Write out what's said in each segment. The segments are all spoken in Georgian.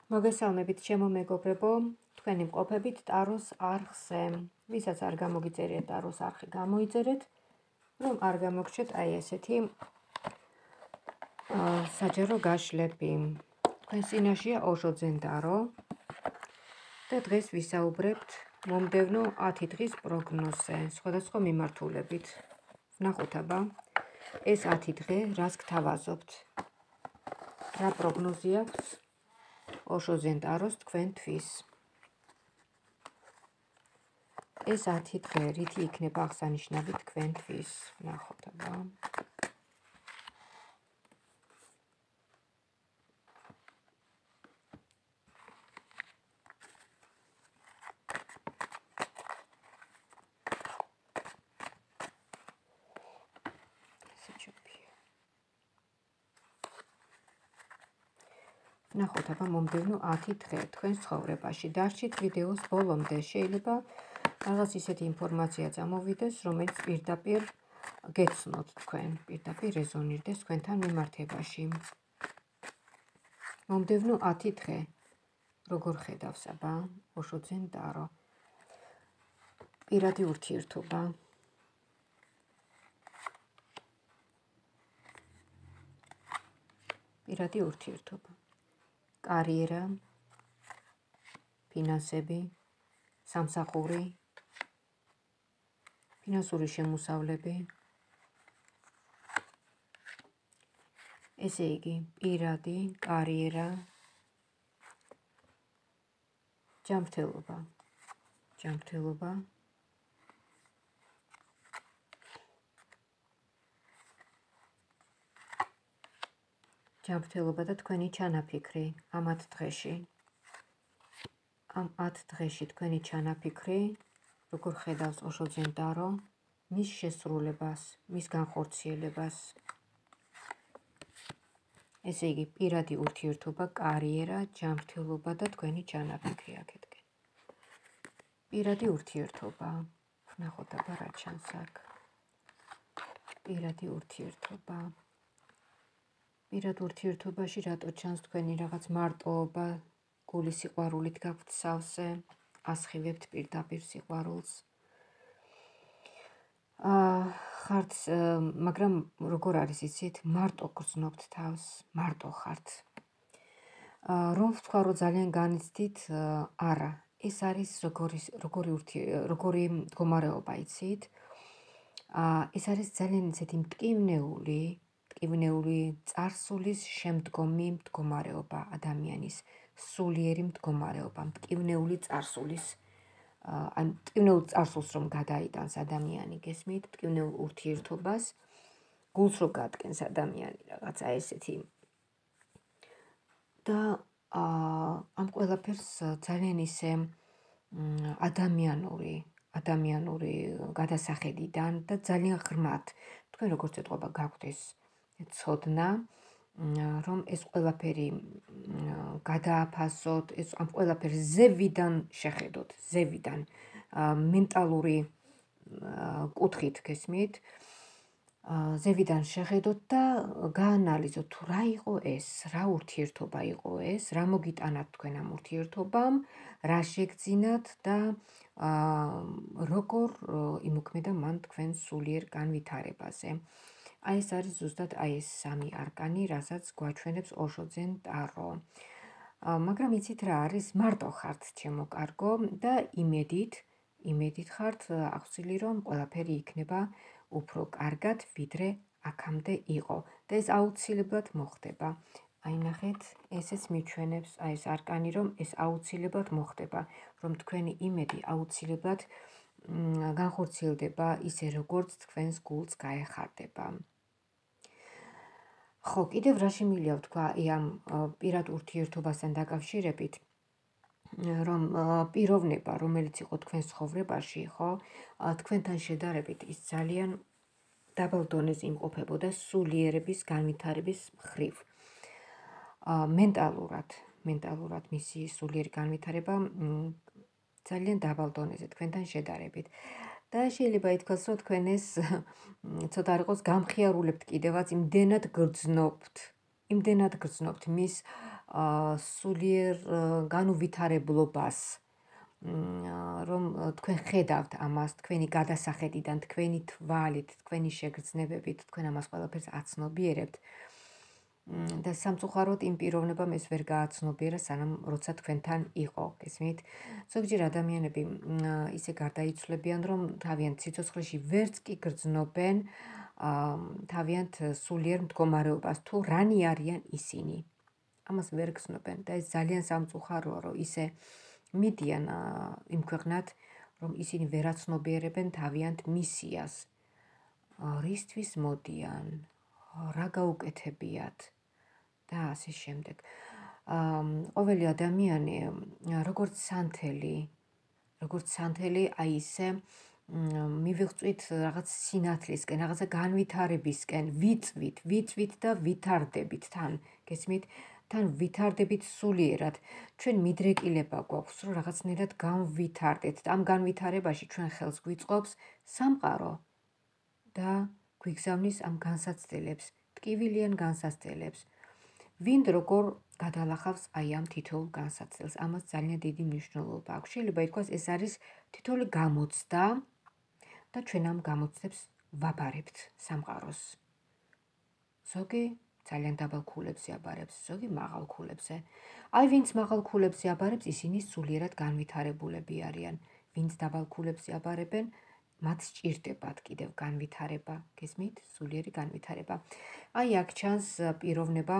მოგესალმებით ჩემო მეგობრებო, თქვენი მყოფებით ტაროს არხზე. ვისაც არ გამოგიწერეთ ტაროს არხი, გამოიწერეთ, რომ არ გამოგჩეთ აი ესეთი საჯარო გაშლები. თქვენს წინაშეა ოშოძენ ტარო და დღეს ვისაუბრებთ მომდევნო 10 დღის პროგნოზზე, სხვადასხვა მიმართულებით. ვნახოთ აბა, ეს 10 დღე რას გთავაზობთ? რა პროგნოზი აქვს ოშოძენ ტაროს თქვენთვის? ეს 10 დღე რითი იქნება აღსანიშნავი თქვენთვის? ვნახოთ აბა. ვნახოთ აბა მომდევნო 10 დღე თქვენს ცხოვრებაში. დარჩით ვიდეოს ბოლომდე, შეიძლება რაღაც ისეთი ინფორმაცია წამოვიდეს, რომელიც პირდაპირ გეცნოთ თქვენ, პირდაპირ რეზონირდეს თქვენთან მიმართებაში. მომდევნო 10 დღე როგორ ხედავს აბა ოშოძენ ტარო? პირადი ურთიერთობა. პირადი ურთიერთობა. კარიერა, ფინანსები, სამსახური, ფინანსური შემოსავლები. ესე იგი, პირადი, კარიერა, ჯანმრთელობა. ჯანმრთელობა. ჯანმრთელობა და თქვენი ჩანაფიქრი ამ 10 დღეში. ამ 10 დღეში თქვენი ჩანაფიქრი როგორ ხედავს ოშოძენ ტარო მის შესრულებას, მის განხორციელებას. ესე იგი, პირადი ურთიერთობა, კარიერა, ჯანმრთელობა და თქვენი ჩანაფიქრი აქეთკენ. პირადი ურთიერთობა. ვნახოთ აბა რა ჩანს აქ. პირადი ურთიერთობა. პირად ურთიერთობაში რატო ჩანს თქვენი რაღაც მარტოობა, გულის სიყვარულით გაქვთ სავსე, ასხივებთ პირდაპირ სიყვარულს. ხართ, მაგრამ როგორ არის იცით, მარტო გრძნობთ თავს, მარტო ხართ. რომ ვთქვა, რომ ძალიან განიცდით, არა, ეს არის როგორი მდგომარეობა იცით. ეს არის ძალიან ისეთი მტკივნეული წარსულის შემდგომი მდგომარეობა ადამიანის, სულიერი მდგომარეობა, მტკივნეული წარსულის, ან მტკივნეულ წარსულს რომ გადაიტანს ადამიანი, გესმით, მტკივნეულ ურთიერთობას, გულს რო გადგენს ადამიანი რაღაცა ესეთი. და ამ ყველაფერს ძალიან ისე ადამიანური გადასახედიდან და ძალიან ღრმად, თქვენ როგორც ეთყობა გაქვთ ეს ცოდნა, რომ ეს ყველაფერი გადააფასოთ, ამ ყველაფერს ზევიდან შეხედოთ, ზევიდან, მენტალური კუთხით, გესმით, ზევიდან შეხედოთ და გაანალიზოთ, თუ რა იყო ეს, რა ურთიერთობა იყო ეს, რა მოგიტანათ თქვენ ამ ურთიერთობამ, რა შეგძინათ და როგორ იმოქმედა მან თქვენ სულიერ განვითარებაზე. აი ეს არის ზუსტად ეს სამი არკანი, რასაც გვაჩვენებს ოშოძენ ტარო. მაგრამ იცით რა არის, მარტო ხართ ჩემო კარგო და იმედით ხართ ახსილი, რომ ყველაფერი იქნება უფრო კარგად, ვიდრე აქამდე იყო და ეს აუცილებლად მოხდება. აი ნახეთ, ესეც მიჩვენებს აი ეს არკანი, რომ ეს აუცილებლად მოხდება, რომ თქვენი იმედი აუცილებლად განხორციელდება ისე, როგორც თქვენს გულს გაეხარდება. ხო, კიდევ რა შემიძლია ვთქვა ამ პირად ურთიერთობასთან დაკავშირებით, რომ პიროვნება, რომელიც იყო თქვენს ცხოვრებაში, ხო, თქვენთან შედარებით ის ძალიან დაბალ დონეზე იმყოფებოდა სულიერების განვითარების მხრივ. მენტალურად მისი სულიერი განვითარება ძალიან დაბალ დონეზე თქვენთან შედარებით. და შეიძლება ითქვას, რომ თქვენ ეს ცოტა არ იყოს გამხიარულებთ კიდევაც, იმდენად გრძნობთ მის სულიერ განუვითარებლობას, რომ თქვენ ხედავთ ამას თქვენი გადასახედიდან, თქვენი თვალით, თქვენი შეგრძნებებით, თქვენ ამას ყველაფერს აცნობიერებთ და სამწუხაროდ იმ პიროვნებამ ეს ვერ გააცნობიერა, სანამ როცა თქვენთან იყო, გესმით? ზოგჯერ ადამიანები ისე გარდაიცვლებიან, რომ თავიანთ სიცოცხლეში ვერც კი გრძნობენ თავიანთ სულიერ მდგომარეობას, თუ რანი არიან ისინი. ამას ვერ გრძნობენ და ეს ძალიან სამწუხაროა, რომ ისე მიდიან იმ ქვეყნად, რომ ისინი ვერ აცნობიერებენ თავიანთ მისიას. რისთვის მოდიან, რა გაუკეთებიათ და ასე შემდეგ. ყოველი ადამიანი როგორც სანთელი, აი ისე მივიღწვით რაღაც სინათლისკენ, რაღაცა განვითარებისკენ, ვიწვით და ვითარდებით თან, გესმით? თან ვითარდებით სულიერად. ჩვენ მიდრეკილება გვაქვს, რომ რაღაცნაირად განვითარდეთ და ამ განვითარებაში ჩვენ ხელს გვიწყობს სამყარო და გვიგზავნის ამ განსაცდელებს, ტკივილიან განსაცდელებს. ვინ როგორ გადალახავს აი ამ თითოეულ განსაცდელს, ამას ძალიან დიდი მნიშვნელობა აქვს. შეიძლება ითქვას, ეს არის თითოეული გამოცდა და ჩვენ ამ გამოცდებს ვაბარებთ სამყაროს. ზოგი ძალიან დაბალ ქულებზე აბარებს, ზოგი მაღალ ქულებზე. აი ვინც მაღალ ქულებზე აბარებს, ისინი სულიერად განვითარებულები არიან. ვინც დაბალ ქულებზე აბარებენ, მათ სჭირდებათ კიდევ განვითარება, გესმით? სულიერი განვითარება. აი აქ ჩანს პიროვნება,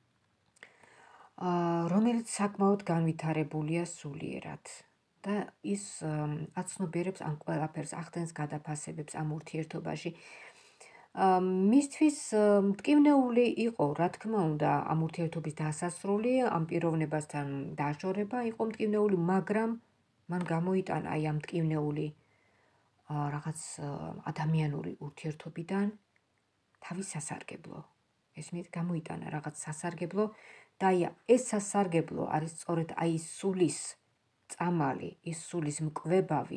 რომელიც საკმაოდ განვითარებულია სულიერად და ის აცნობიერებს ამ ყველაფერს, ახდენს გადაფასებებს ამ ურთიერთობაში. მისთვის მტკივნეული იყო, რა თქმა უნდა, ამ ურთიერთობის დასასრული, ამ პიროვნებასთან დაშორება იყო მტკივნეული, მაგრამ მან გამოიტანა აი ამ მტკივნეული რაღაც ადამიანური ურთიერთობიდან თავის სასარგებლო. ესმით, გამოიტანა რაღაც სასარგებლო და აი ეს სასარგებლო არის სწორედ აი სულის წამალი, ის სულის მკვებავი,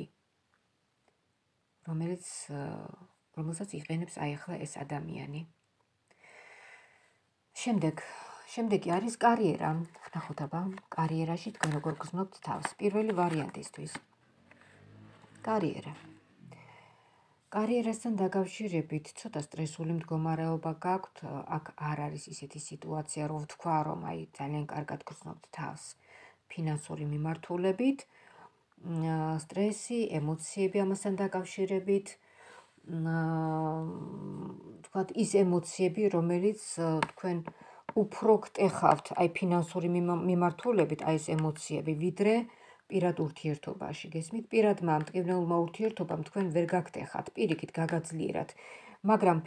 რომელსაც იყენებს აი ახლა ეს ადამიანი. შემდეგი არის კარიერა. ნახოთ აბა, კარიერაში თქვენ როგორ გრძნობთ თავს. პირველი ვარიანტისთვის. კარიერა. კარიერასთან დაკავშირებით ცოტა სტრესული მდგომარეობა გაქვთ, აქ არ არის ისეთი სიტუაცია, რომ ვთქვა, რომ აი ძალიან კარგად გრძნობთ თავს ფინანსური მიმართულებით, სტრესი, ემოციები ამასთან დაკავშირებით, თქვათ ის ემოციები, რომელიც თქვენ უფრო გტეხავთ აი ფინანსური მიმართულებით, აი ეს ემოციები, ვიდრე პირად ურთიერთობაში, გესმით? პირადმა მტკივნეულმა ურთიერთობამ თქვენ ვერ გაგტეხათ, პირიქით გაგაძლიერათ, მაგრამ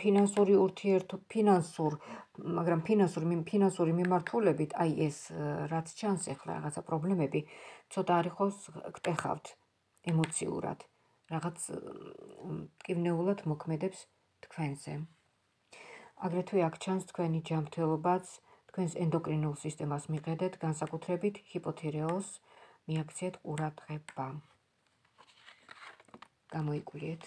ფინანსური მიმართულებით, აი ეს რაც ჩანს ახლა რაღაცა პრობლემები, ცოტა არ იყოს გტეხავთ ემოციურად, რაღაც მტკივნეულად მოქმედებს თქვენზე. აგრეთვე აქ ჩანს თქვენი ჯანმრთელობაც, თქვენს ენდოკრინულ სისტემას მიყედეთ, განსაკუთრებით ჰიპოთირეოს მიაქციეთ ყურადღება. გამოიკულიეთ.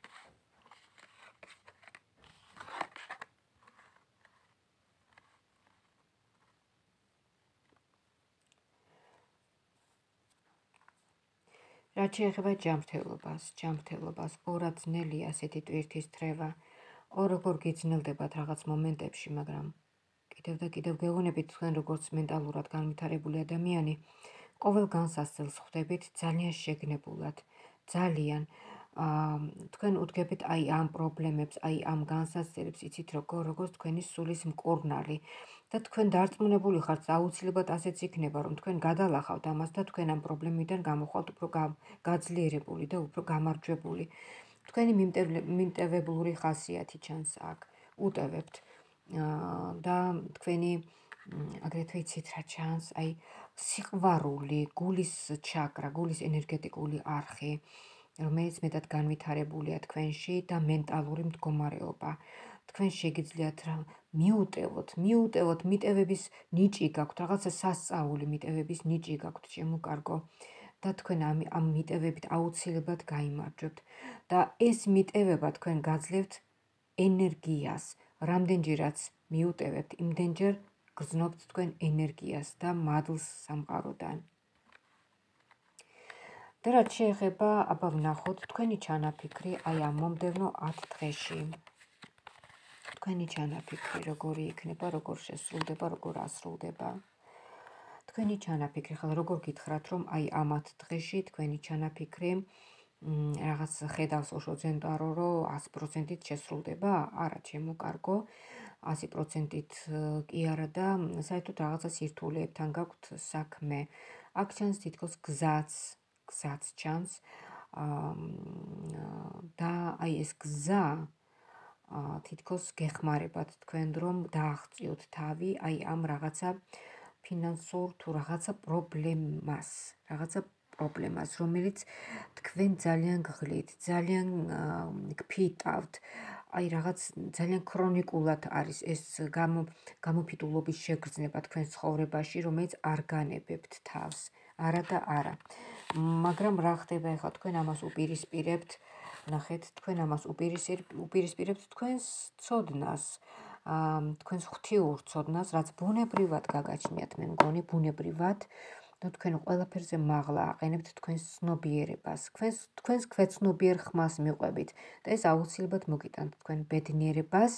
რაც შეეხება ჯანმრთელობას, ორად ძნელია ასეთი ტვირთის თრევა. როგორ გიძნელდებათ რაღაც მომენტებში, მაგრამ კიდევ და კიდევ გეუბნებით თქვენ როგორც მენტალურად განვითარებული ადამიანი, ყოველ განსაცდელს ხვდებით ძალიან შეგნებულად, ძალიან თქვენ უდგებით აი ამ პრობლემებს, აი ამ განსაცდელებს, იცით როგორც თქვენი სულის მკურნალი და თქვენ დარწმუნებული ხართ, აუცილებლად ასეც იქნება, რომ თქვენ გადალახავთ ამას და თქვენ ამ პრობლემიდან გამოხვალთ უფრო გაძლიერებული და უფრო გამარჯვებული. თქვენი მიმტევებლური ხასიათი ჩანს აქ, უტევებთ და თქვენი აგრეთვე იცით რა ჩანს, აი სიყვარული, გულის ჩაკრა, გულის ენერგეტიკული არხი, რომელიც მეტად განვითარებულია თქვენში და მენტალური მდგომარეობა. თქვენ შეგიძლიათ რა მიუტევოთ, მიტევების ნიჭი გაქვთ, რაღაცა სასწაული მიტევების ნიჭი გაქვთ, შემოკარგო და თქვენ ამ მიტევებით აუცილებლად გაიმარჯვებთ და ეს მიტევება თქვენ გაძლევთ ენერგიას, რამდენჯერაც მიუტევებთ, იმდენჯერ გრძნობთ თქვენ ენერგიას და მადლს სამყაროდან. და რაც შეეხება, აბა ვნახოთ თქვენი ჩანაფიქრი აი ამ მომდევნო 10 დღეში. თქვენი ჩანაფიქრი როგორი იქნება, როგორ შესრულდება, როგორ ასრულდება. თქვენი ჩანაფიქრი, ხლა როგორ გითხრათ, რომ აი ამ 10 დღეში თქვენი ჩანაფიქრი რაღაც ხედავს ოშოძენ ტარო, რომ 100%-ით შესრულდება? არა, ჩემო კარგო, 100%-ით კი არა და საერთოდ რაღაცა სირთულეებთან გაქვთ საქმე. აქ ჩანს თითქოს გზაც ჩანს და აი ეს გზა თითქოს გეხმარებათ თქვენ რომ დააღწიოთ თავი აი ამ რაღაცა ფინანსურ თუ რაღაცა პრობლემას, რომელიც თქვენ ძალიან გღლით, ძალიან გფიტავთ, აი რაღაც ძალიან ქრონიკულად არის ეს გამოფიტულობის შეგრძნება თქვენ ცხოვრებაში, რომელიც არ განებებთ თავს, არა და არა. მაგრამ რა ხდება ახლა თქვენ ამას უპირისპირებთ, ნახეთ, თქვენ ამას უპირისპირებთ თქვენს ცოდნას, თქვენს ღვთიურ ცოდნას, რაც ბუნებრივად გაგაჩნიათ, მე მგონი, ბუნებრივად, და თქვენ ყველაფერზე მაღლა აყენებთ თქვენს ცნობიერებას, თქვენს ქვეცნობიერ ხმას მიყვებით და ეს აუცილებლად მოგიტანთ თქვენ ბედნიერებას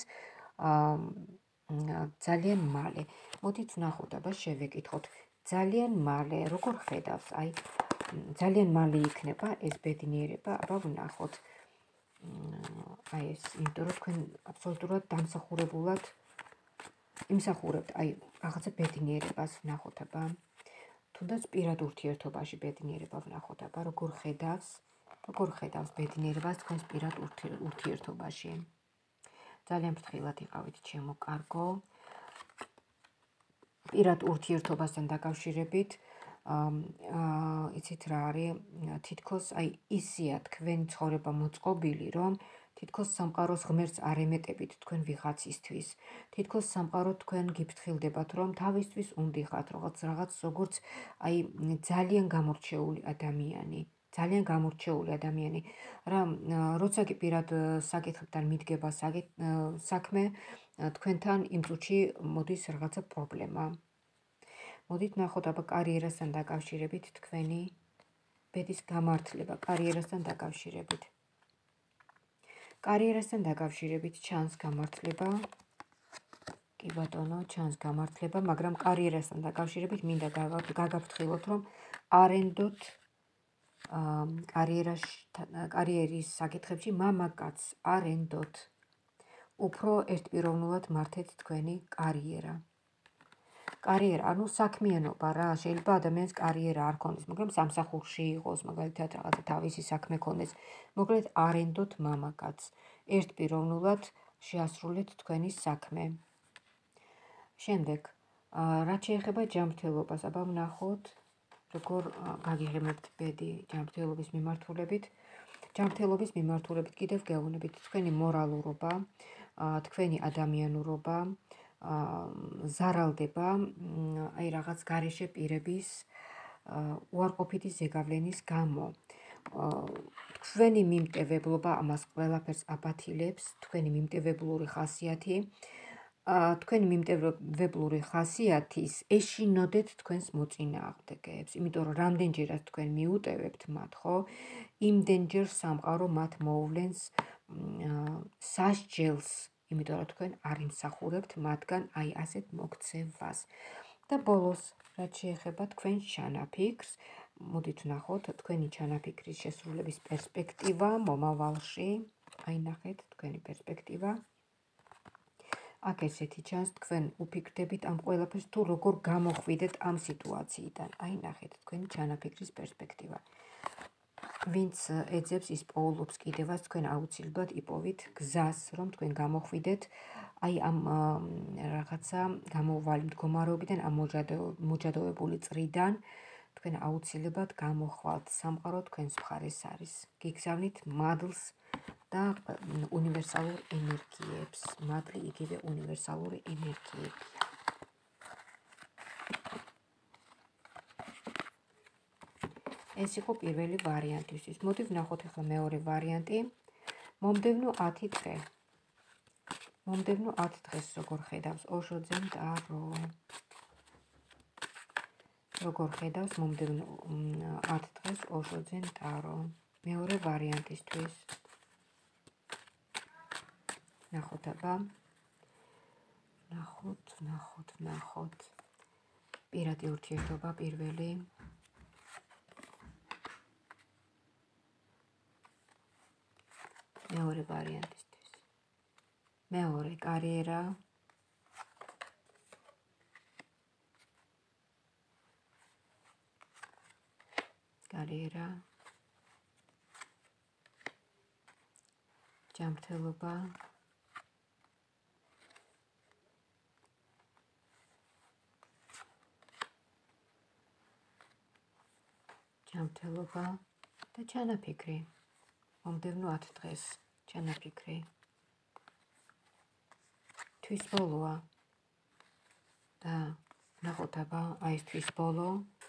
ძალიან მალე. მოდით ვნახოთ, აბა შევეკითხოთ. ძალიან მალე, როგორ ხედავს, აი ძალიან მალე იქნება ეს ბედნიერება, აბა ვნახოთ. აი ეს, იმიტომ რომ თქვენ აბსოლუტურად დამსახურებულად იმსახურებთ, აი რაღაცა ბედნიერებას ვნახოთ, აბა. თუნდაც პირად ურთიერთობაში ბედნიერება ვნახოთ, აბა როგორ ხედავს ბედნიერებას თქვენს პირად ურთიერთობაში. ძალიან ფრთხილად იყავით, ჩემო კარგო. პირად ურთიერთობასთან დაკავშირებით იცით რა არის, თითქოს აი ისია თქვენი ცხოვრება მოწყობილი, რომ თითქოს სამყაროს ღმერთს არ ემეტებით თქვენ ვიღაცისთვის. თითქოს სამყარო თქვენ გიფრთხილდებათ, რომ თავისთვის უნდიხართ, რაღაც როგორც აი ძალიან გამორჩეული ადამიანი, რა როცა კი პირად საკითხებთან მიდგება საქმე, თქვენთან იმ წუთში მოდის რაღაცა პრობლემა. მოდით ნახოთ, აბა კარიერასთან დაკავშირებით თქვენი ბედის გამართლება, კარიერასთან დაკავშირებით ჩანს გამართლება. კი ბატონო, ჩანს გამართლება, მაგრამ კარიერასთან დაკავშირებით მინდა გაგაფრთხილოთ, რომ არ ენდოთ კარიერის საკითხებში მამაკაცს, არ ენდოთ. უფრო ერთპიროვნულად მართეთ თქვენი კარიერა. ანუ საქმიანობა რა, შეიძლება ადამიანს კარიერა არ ქონდეს, მაგრამ სამსახურში იყოს, მაგალითად რაღაცა თავისი საქმე ქონდეს, მოკლედ არ ენდოთ მამაკაცს. ერთპიროვნულად შეასრულეთ თქვენი საქმე. შემდეგ, რაც შეეხება ჯანმრთელობას, აბა ვნახოთ, როგორ გაგიღიმებთ ბედი ჯანმრთელობის მიმართულებით. ჯანმრთელობის მიმართულებით კიდევ გეუბნებით თქვენი მორალურობა, თქვენი ადამიანურობა ზარალდება აი რაღაც გარეშე პირების უარყოფითი ზეგავლენის გამო. თქვენი მიმტევებლობა ამას ყველაფერს აბათილებს, თქვენი მიმტევებლური ხასიათი. თქვენი მიმტევებლური ხასიათის ეშინოდეთ თქვენს მოწინააღმდეგეებს, იმიტომ რომ რამდენჯერაც თქვენ მიუტევებთ მათ, ხო, იმდენჯერ სამყარო მათ მოუვლენს სასჯელს, იმიტომ რომ თქვენ არ იმსახურებთ მათგან აი ასეთ მოქცევას. და ბოლოს, რაც შეეხება თქვენ ჩანაფიქრს, მოდით ვნახოთ თქვენი ჩანაფიქრის შესრულების პერსპექტივა მომავალში. აი ნახეთ თქვენი პერსპექტივა. აქ ესეთი ჩანს, თქვენ უფიქრდებით ამ ყველაფერს თუ როგორ გამოხვიდეთ ამ სიტუაციიდან. აი ნახეთ თქვენი ჩანაფიქრის პერსპექტივა. ვინც ეძებს, ის პოულობს კიდევაც, თქვენ აუცილებლად იპოვით გზას, რომ თქვენ გამოხვიდეთ აი ამ რაღაცა გამოუვალი მდგომარეობიდან, ამ მოჯადოებული წრიდან, თქვენ აუცილებლად გამოხვალთ, სამყარო თქვენს მხარეს არის. გიგზავნით მადლს და უნივერსალურ ენერგიებს. მადლი იგივე უნივერსალური ენერგიებია. ეს იყო პირველი ვარიანტისთვის. მოდი ვნახოთ ახლა მეორე ვარიანტი. მომდევნო 10 დღე. მომდევნო 10 დღეს როგორ ხედავს ოშოძენ ტარო. როგორ ხედავს მომდევნო 10 დღეს ოშოძენ ტარო. მეორე ვარიანტისთვის. ნახოთ აბა. ნახოთ. პირადი ურთიერთობა პირველი. მეორე ვარიანტისთვის. მეორე კარიერა. ჯანმრთელობა. და ჩანაფიქრი. მომდევნო 10 დღეს ჩანაფიქრი. თვის ბოლოა. და ნახოთ აბა აი ეს თვის ბოლო.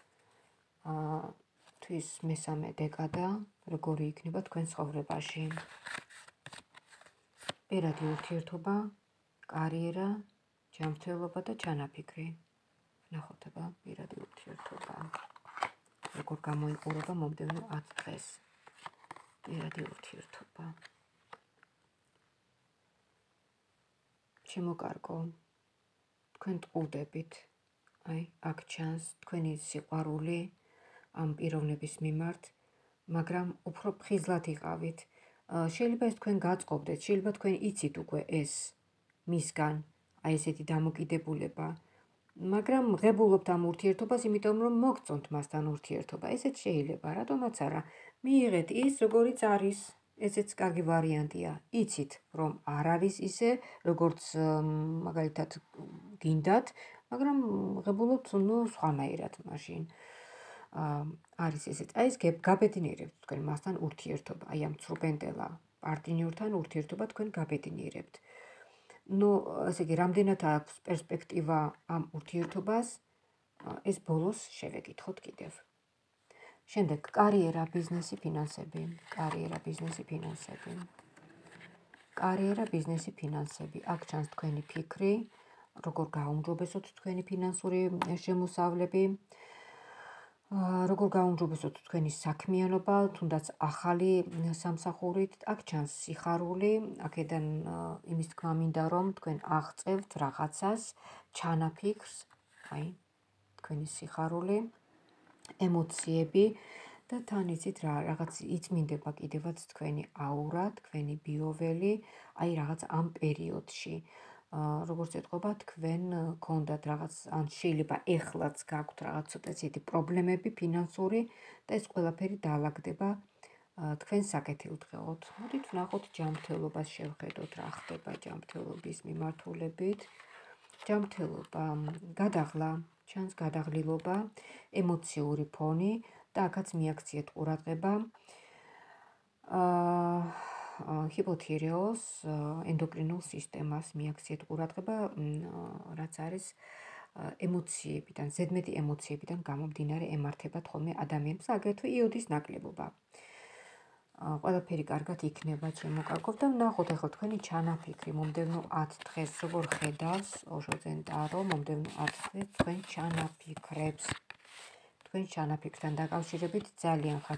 თვის მესამე დეკადა როგორი იქნება თქვენ ცხოვრებაში. პირადი ურთიერთობა, კარიერა, ჯანმრთელობა და ჩანაფიქრი. ნახოთ აბა პირადი ურთიერთობა. როგორ გამოიყურება მომდევნო 10 დღეს. პირადი ურთიერთობა. შემოკარგო. თქვენ ტყუდებით. აი, აქ ჩანს თქვენი სიყვარული ამ პიროვნების მიმართ, მაგრამ უფრო ფხიზლად იყავით. შეიძლება ეს თქვენ გაწყობდეთ, შეიძლება თქვენ იცით უკვე ეს მისგან, აი ესეთი დამოკიდებულება. მაგრამ ღებულობთ ამ ურთიერთობას, იმიტომ რომ მოგწონთ მასთან ურთიერთობა. ესეც შეიძლება, რატომაც არა. მიიღეთ ის, როგორიც არის. ესეც კარგი ვარიანტია. იცით, რომ არ არის ისე, როგორც მაგალითად გინდათ, მაგრამ ღებულობთ სხვანაირად მაშინ. არის ესეც. აი ეს გაბედნიერებთ თქვენ მასთან ურთიერთობა. აი ამ ცრუბენდელა პარტნიორთან ურთიერთობა თქვენ გაბედნიერებთ. ესე იგი, რამდენად აქვს პერსპექტივა ამ ურთიერთობას, ეს ბოლოს შევეკითხოთ კიდევ. შემდეგ კარიერა, ბიზნესი, ფინანსები. კარიერა, ბიზნესი, ფინანსები. აქ ჩანს თქვენი ფიქრი, როგორ გაუმჯობესოთ თქვენი ფინანსური შემოსავლები, როგორ გაუმჯობესოთ თქვენი საქმიანობა, თუნდაც ახალი სამსახურით. აქ ჩანს სიხარული, აქედან იმის თქმა მინდა, რომ თქვენ აღწევთ რაღაცას, ჩანაფიქრს, აი, თქვენი სიხარული, ემოციები და თან იცით რა, რაღაც იწმინდება კიდევაც თქვენი აურა, თქვენი ბიოველი, აი რაღაც ამ პერიოდში. როგორც ეთყობა, თქვენ გქონდათ რაღაც, ან შეიძლება ეხლაც გაქვთ რაღაც ცოტა ისეთი პრობლემები ფინანსური და ეს ყველაფერი დაალაგდება თქვენ საკეთილდღეოდ. მოდით ვნახოთ ჯანმრთელობას, შევხედოთ რა ხდება ჯანმრთელობის მიმართულებით. ჯანმრთელობა, გადაღლა, ჩანს გადაღლილობა, ემოციური ფონი და აქაც მიაქციეთ ყურადღება. ჰიპოთირეოს ენდოკრინულ სისტემას მიაქციეთ ყურადღება, რაც არის ემოციებიდან, ზედმეტი ემოციებიდან გამომდინარე ემართებათ ხოლმე ადამიანს, აგრეთვე იოდის ნაკლებობა. ყველაფერი კარგად იქნება, შემოკარგოთ და ვნახოთ ახლა თქვენი ჩანაფიქრი მომდევნო 10 დღეს როგორ ხედავს ოშოძენ ტარო მომდევნო 10 დღეს თქვენ ჩანაფიქრებს. თქვენ ჩანაფიქრთან დაკავშირებით ძალიან ხართ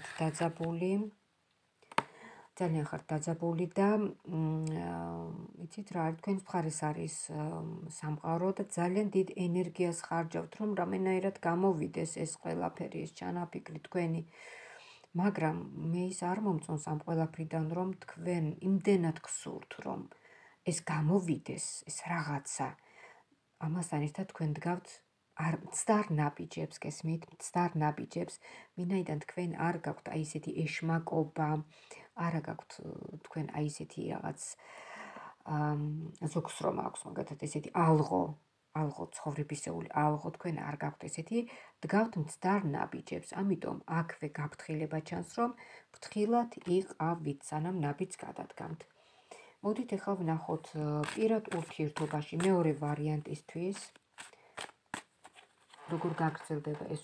დაძაბული და იცით რა არის, თქვენს მხარეს არის სამყარო და ძალიან დიდ ენერგიას ხარჯავთ, რომ რამენაირად გამოვიდეს ეს ყველაფერი, ეს ჩანაფიქრი თქვენი. მაგრამ მე ის არ მომწონს ამ ყველაფრიდან, რომ თქვენ იმდენად გსურთ, რომ ეს გამოვიდეს, ეს რაღაცა. ამასთან ერთად თქვენ დგავთ მცდარ ნაბიჯებს, გესმით, მცდარ ნაბიჯებს, ვინაიდან თქვენ არ გაქვთ აი ესეთი ეშმაკობა, არა გაქვთ თქვენ აი ესეთი რაღაც ზოგს რომ აქვს მაგათად ესეთი ალღო ცხოვრებისეული ალღო, თქვენ არ გაქვთ ესეთი, დგავთ მცდარ ნაბიჯებს, ამიტომ აქვე გაფრთხილება ჩანს, რომ ფრთხილად იყავით, სანამ ნაბიჯს გადადგამთ. მოდით ახლა ვნახოთ პირად ურთიერთობაში მეორე ვარიანტისთვის, როგორ გაგრძელდება ეს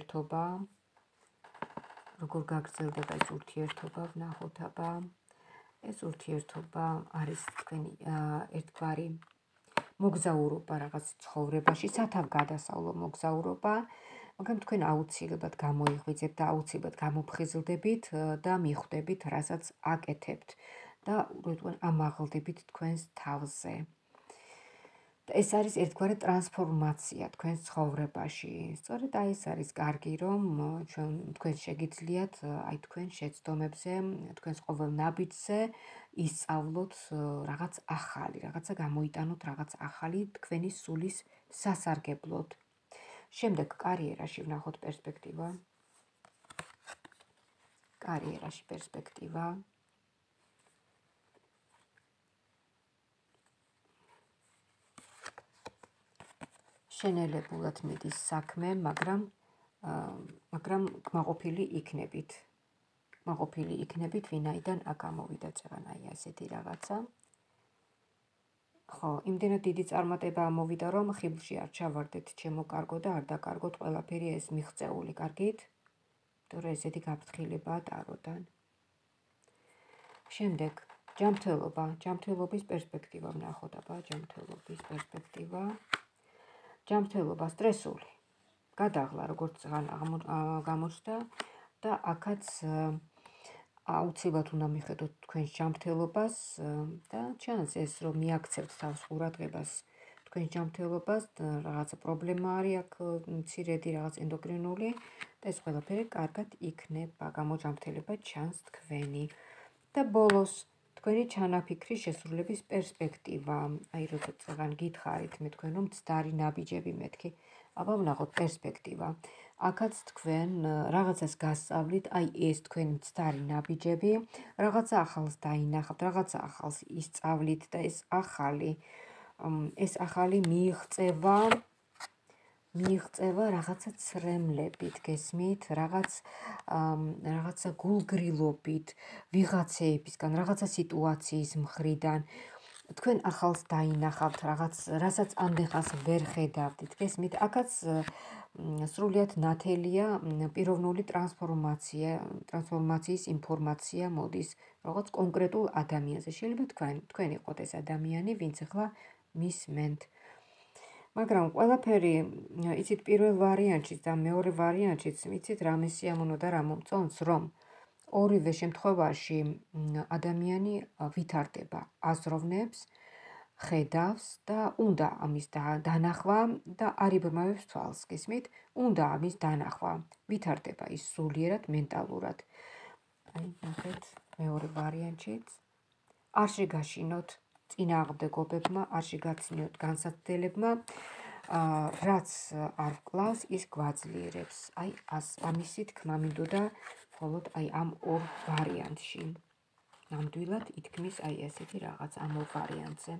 ურთიერთობა, ვნახოთ აბა. ეს ურთიერთობა არის თქვენი ერთგვარი მოგზაურობა რაღაც ცხოვრებაში, სათავგადასავლო მოგზაურობა, მაგრამ თქვენ აუცილებლად გამოიღვიძებთ და აუცილებლად გამოფხიზლდებით და მიხვდებით, რასაც აკეთებთ და თქვენ ამაღლდებით თქვენს თავზე. ეს არის ერთგვარი ტრანსფორმაცია თქვენს ცხოვრებაში. სწორედ აი ეს არის კარგი, რომ თქვენ შეგიძლიათ აი თქვენ შეცდომებზე, თქვენს ყოველ ნაბიჯზე ისწავლოთ რაღაც ახალი, რაღაცა გამოიტანოთ რაღაც ახალი თქვენი სულის სასარგებლოდ. შემდეგ კარიერაში ვნახოთ პერსპექტივა. კარიერაში პერსპექტივა. შენელებულად მიდის საქმე, მაგრამ კმაყოფილი იქნებით. კმაყოფილი იქნებით, ვინაიდან გამოვიდა წევანაი ასეთი რაღაცა. ხო, იმდენად დიდი წარმატება ამოვიდა, რომ ხიბლში არ ჩავარდეთ ჩემო კარგო და არ დაკარგოთ ყველაფერი ეს მიღწეული, კარგით? თორე ესეთი გაფრთხილებაა ტაროდან. შემდეგ, ჯანმრთელობა, ჯანმრთელობის პერსპექტივა ვნახოთ, აბა, ჯანმრთელობის პერსპექტივა. ჯანმრთელობა სტრესული. გადაღლა, როგორც გამოჩნდა და აქაც აუცილებლად უნდა მიხედოთ თქვენს ჯანმრთელობას და ჩანს ეს, რომ მიაქცევთ თავს ყურადღებას თქვენს ჯანმრთელობას, რაღაცა პრობლემა არის აქ მცირედი რაღაც ენდოკრინული და ეს ყველაფერი კარგად იქნება, გამოჯანმრთელება ჩანს თქვენი. და ბოლოს თქვენი ჩანაფიქრის შესრულების პერსპექტივა. აი, როცა წეგან გითხარით მე თქვენ რომ მცდარი ნაბიჯები მეთქი. აბა ვნახოთ პერსპექტივა. აქაც თქვენ რაღაცას გასწავლით, აი ეს თქვენი მცდარი ნაბიჯები, რაღაცა ახალს დაინახავთ, რაღაცა ახალს ისწავლით და ეს ახალი მიიღწევა რაღაცა ცრემლებით, გესმით, რაღაცა გულგრილობით, ვიღაცეებისგან, რაღაცა სიტუაციის მხრიდან. თქვენ ახალს დაინახავთ რაღაც, რასაც ამდენხანს ვერ ხედავდით, გესმით? აქაც სრულიად ნათელია პიროვნული ტრანსფორმაციის ინფორმაცია მოდის რაღაც კონკრეტულ ადამიანზე. შეიძლება თქვენ იყოთ ეს ადამიანი, ვინც ახლა მისმენთ. მაგრამ ყველაფერი, იცით, პირველ ვარიანტშიც და მეორე ვარიანტშიც, იცით, რა მესიამოვნო და რა მომწონს, რომ ორივე შემთხვევაში ადამიანი ვითარდება, აზროვნებს, ხედავს და უნდა ამის დანახვა და არ იბმავებს თვალს, გესმით? უნდა ამის დანახვა, ვითარდება ის სულიერად, მენტალურად. აი, ნახეთ, მეორე ვარიანტშიც. არ შეგაშინოთ წინააღმდეგობებმა, არ შეგაცნიოთ განსაცდელებმა, რაც არ ვკლავს, ის გვაძლიერებს. აი, ამისი თქმა მინდოდა მხოლოდ აი ამ ორ ვარიანტში. ნამდვილად ითქმის აი ესეთი რაღაც ამ ორ ვარიანტზე.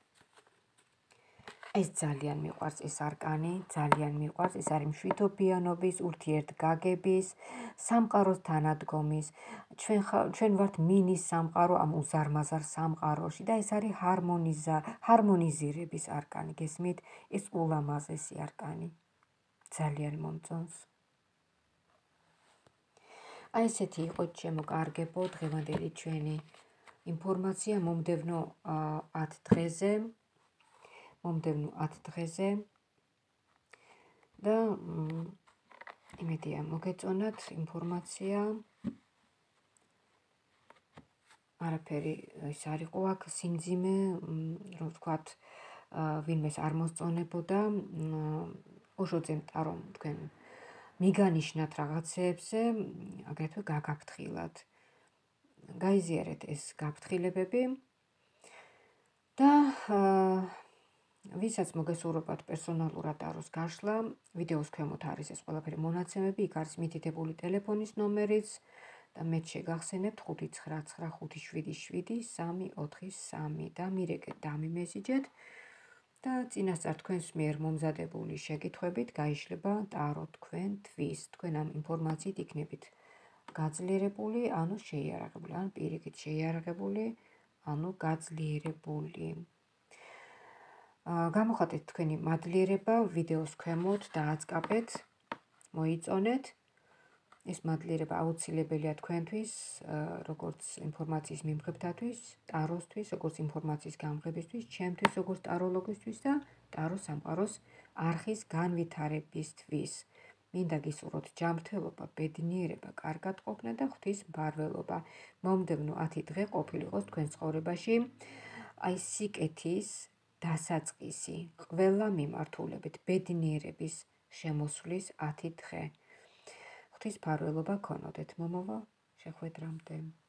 ეს ძალიან მიყვარს ეს არკანი, ძალიან მიყვარს, ეს არის მშვიდობიანობის, ურთიერთგაგების, სამყაროს თანადგომის. ჩვენ ვართ მინის სამყარო ამ უზარმაზარ სამყაროში და ეს არის ჰარმონიზირების არკანი, გესმით? ეს ულამაზესი არკანი. ძალიან მომწონს. აი ესეთი იყო ჩემო კარგებო დღევანდელი ჩვენი ინფორმაცია მომდევნო 10 დღეზე. და იმედია მოგეწონათ ინფორმაცია. არაფერი ის არ იყო აქ სიმძიმე, რომ ვთქვათ, ვინმეს არ მოსწონებოდა, უშოძემ რომ თქვენ მიგანიშნათ რაღაცეებზე, აგრეთვე გაგაფრთხილათ. გაიზიარეთ ეს გაფრთხილებები და ვისაც მოგესურვებათ პერსონალურად აროს გაშლა, ვიდეოს ქვემოთ არის ეს ყველაფერი მონაცემები, იქ არის მითითებული ტელეფონის ნომერიც და მე შეგახსენებთ 599777343 და მირეკეთ და მიმესიჯეთ და წინასწარ თქვენს მიერ მომზადებული შეკითხვებით გაიშლება ტარო თქვენთვის. თქვენ ამ ინფორმაციით იქნებით გაძლიერებული, ანუ შეიარაღებული, ან პირიქით შეიარაღებული, ანუ გაძლიერებული. გამოხატეთ თქვენი მადლიერება ვიდეოს ქვემოთ და აწკაპეთ, მოიწონეთ. ეს მადლიერება აუცილებელია თქვენთვის, როგორც ინფორმაციის მიმღებთათვის, ტაროსთვის, როგორც ინფორმაციის გამღებისთვის, ჩემთვის, როგორც ტაროლოგისთვის და ტაროს სამყაროს არხის განვითარებისთვის. მინდა გისურვოთ ჯანმრთელობა, ბედნიერება, კარგად ყოფნა და ღვთის მფარველობა. მომდევნო 10 დღე ყოფილიყოს თქვენ ცხოვრებაში აი სიკეთის დასაწყისი, ყველა მიმართულებით ბედნიერების შემოსვლის 10 დღე. ღვთის მფარველობა გქონოდეთ. მომავალ შეხვედრამდე.